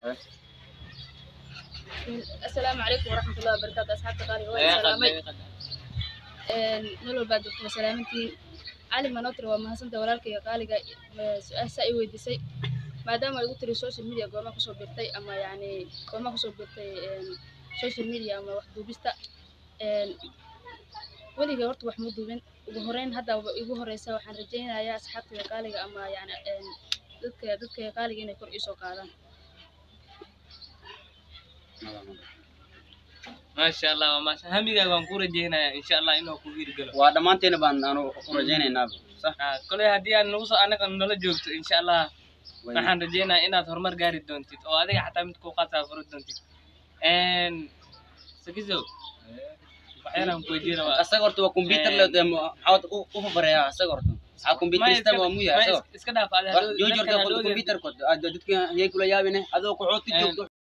السلام عليكم ورحمة الله وبركاته أصحاب قالي وسلامي نلو بعد سلامتي علي مناطر وما حسنت ولالك يا قالي سؤال سأي ويدسي ما دام يقول تري السوشيال ميديا قوما كسو بيرتي أما يعني قوما كسو بيرتي السوشيال ميديا أما واحد دوبستا ولي جورت وحمود دوبين وهرين هذا وهريسا وحن رجينا يا أصحابتي قالي أما يعني dadka qaaliga inay kor isoo qaadaan ما شاء الله ما شاء هميغا waan ku rajeenaya insha Allah inuu ku hirgalo waa dhamaanteena baan aanu u rajeenaynaa صح kale hadii aan nagu soo anaga nala joogto insha Allah waxaan rajeenaa inaad horumar gaari doontid oo adiga xataa mid ku qaata furo doontid sakizo waxaan ku weydiinaa asaga horta waa computer leeyahay maxaad u fareeyaa asaga horta computer system waa muhiim iska dhaaf adiga joojirka computer ko dadka yay kula yaabine adoo ku xooti joogto